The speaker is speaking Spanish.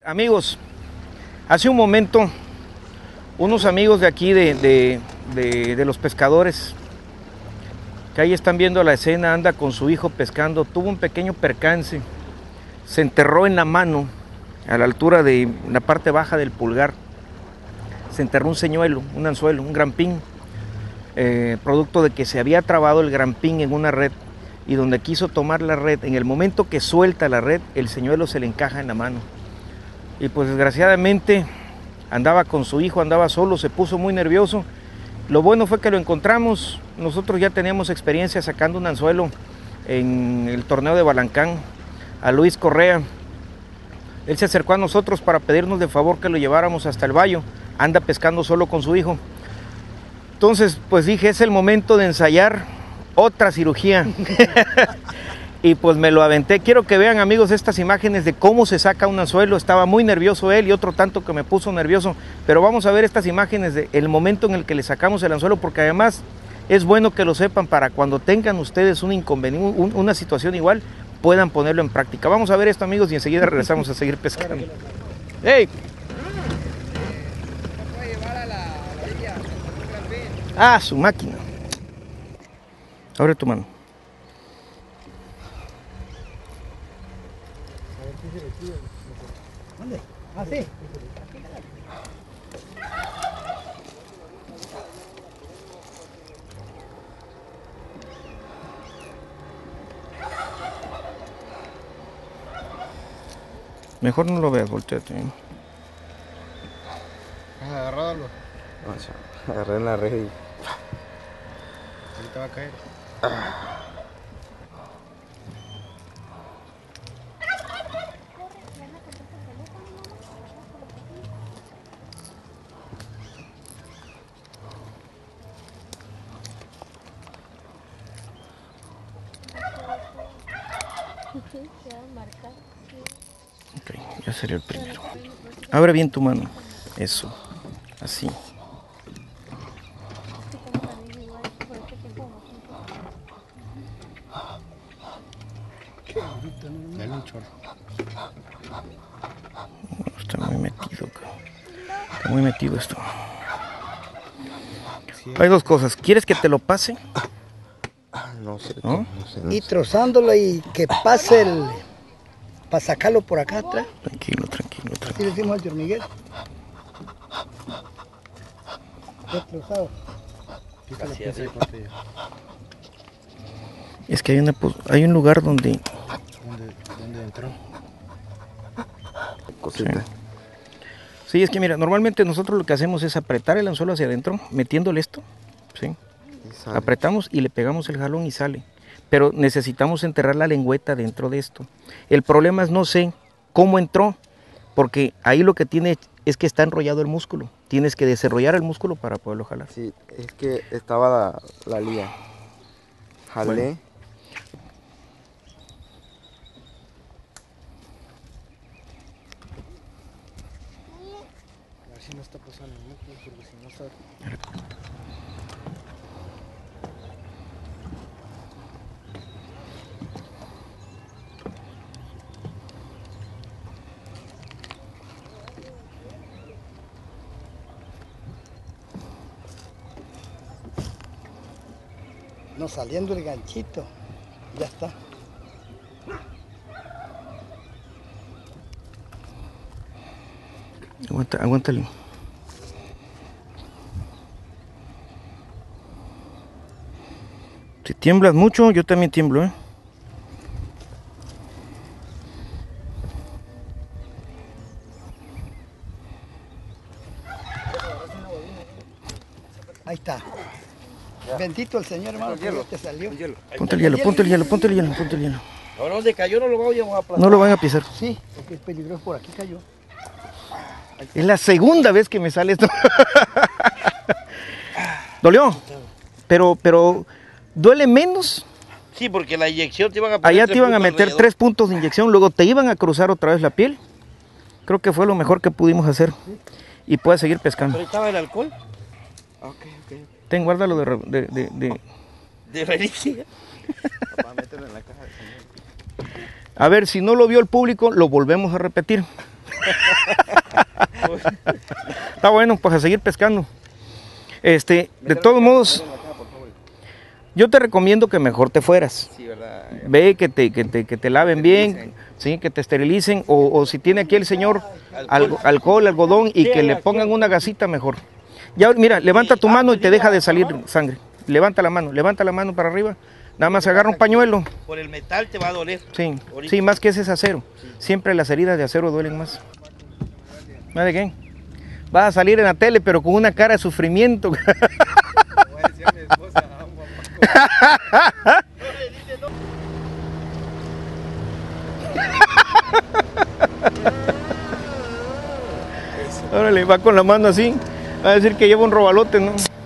Amigos, hace un momento unos amigos de aquí de los pescadores que ahí están viendo la escena, anda con su hijo pescando, tuvo un pequeño percance, se enterró en la mano a la altura de la parte baja del pulgar, se enterró un señuelo, un anzuelo, un grampín, producto de que se había trabado el grampín en una red y donde quiso tomar la red, en el momento que suelta la red, el señuelo se le encaja en la mano. Y pues desgraciadamente andaba con su hijo, andaba solo, se puso muy nervioso. Lo bueno fue que lo encontramos, nosotros ya teníamos experiencia sacando un anzuelo en el torneo de Balancán, a Luis Correa. Él se acercó a nosotros para pedirnos de favor que lo lleváramos hasta el Bayo, anda pescando solo con su hijo. Entonces pues dije, es el momento de ensayar otra cirugía. Y pues me lo aventé. Quiero que vean, amigos, estas imágenes de cómo se saca un anzuelo. Estaba muy nervioso él y otro tanto que me puso nervioso. Pero vamos a ver estas imágenes del momento en el que le sacamos el anzuelo, porque además es bueno que lo sepan para cuando tengan ustedes un inconveniente, una situación igual, puedan ponerlo en práctica. Vamos a ver esto, amigos, y enseguida regresamos a seguir pescando. ¡Hey! Ah, su máquina. Abre tu mano. ¿Dónde? Ah, sí. Mejor no lo veas, volteate. ¿Has agarrado algo? No, agarré en la red y... Ahorita va a caer. Ok, ya sería el primero. Abre bien tu mano. Eso. Así. Dale un chorro. Está muy metido. Está muy metido esto. Hay dos cosas. ¿Quieres que te lo pase? No sé, ¿No? Y trozándolo y que pase el... para sacarlo por acá atrás. Tranquilo, tranquilo, Así tranquilo. le decimos al señor Miguel. Destrozado. Es que hay un lugar donde... ¿Dónde entró? Cosita. Sí, es que mira, normalmente nosotros lo que hacemos es apretar el anzuelo hacia adentro, metiéndole esto. ¿Sí? Y sale. Apretamos y le pegamos el jalón y sale. Pero necesitamos enterrar la lengüeta dentro de esto. El problema es no sé cómo entró, porque ahí lo que tiene es que está enrollado el músculo. Tienes que desarrollar el músculo para poderlo jalar. Sí, es que estaba la lía. Jalé. Bueno. A ver si no está pasando el músculo, porque si no está... No, saliendo el ganchito. Ya está. Aguántale. Si tiemblas mucho, yo también tiemblo, ¿eh? Ahí está. Bendito el Señor, hermano, que ya te salió. Ponte el hielo, ponte el hielo, ponte el hielo, ponte el hielo. Ahora donde cayó no lo vamos a aplastar. No lo van a pisar. Sí, porque es peligroso, por aquí cayó. Es la segunda vez que me sale esto. ¿Dolió? Pero ¿duele menos? Sí, porque la inyección te iban a poner Allá tres te iban a puntos meter alrededor. 3 puntos de inyección, luego te iban a cruzar otra vez la piel. Creo que fue lo mejor que pudimos hacer. Y puedes seguir pescando. ¿Pero estaba el alcohol? Ok. Ten, guárdalo de De reliquia. Papá, mételo en la caja del señor. A ver, si no lo vio el público, lo volvemos a repetir. Está bueno, pues a seguir pescando. De todos modos, yo te recomiendo que mejor te fueras. Sí, ¿verdad? Ve que te laven bien, ¿sí? Que te esterilicen, o si tiene aquí el señor alcohol, algodón, y que le pongan una gasita mejor. Ya, mira, levanta tu mano y te deja de salir sangre. Levanta la mano para arriba. Nada más agarra un pañuelo. Por el metal te va a doler. Sí, sí, más que ese es acero. Siempre las heridas de acero duelen más. ¿No de qué? Vas a salir en la tele, pero con una cara de sufrimiento. Voy a decir a mi esposa, Órale, va con la mano así. Va a decir que lleva un robalote, ¿no?